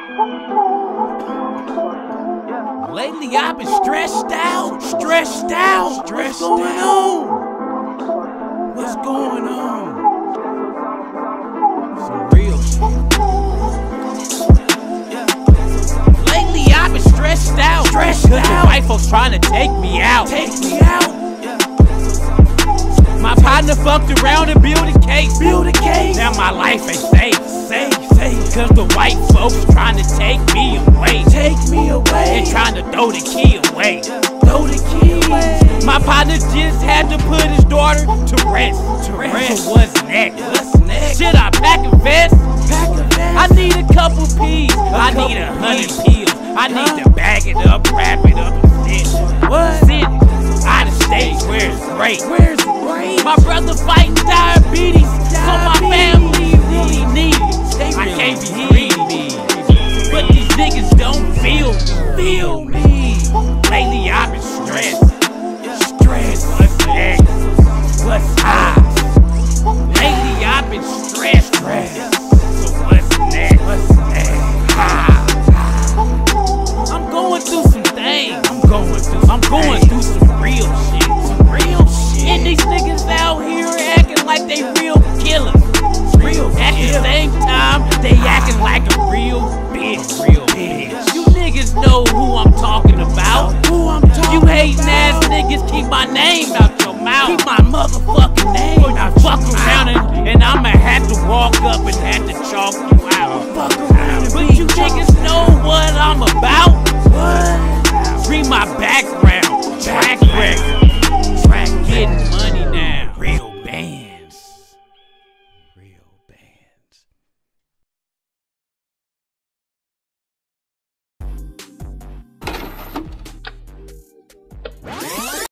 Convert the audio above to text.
Lately I've been stressed out. What's going on? What's going on? Some real shit. Lately I've been stressed out. Cause the white folks trying to take me out. My partner fucked around and built a case. Now my life ain't safe. Cause the white folks trying to take me away. And trying to throw the key away. My partner just had to put his daughter to rest. So what's next? Should I pack a vest? I need a couple P's. I need 100 pills. I need to bag it up, wrap it up, and send it out of state where it's great. My brother fighting diabetes, so my family really need it. I can't be greedy, but these niggas don't feel me.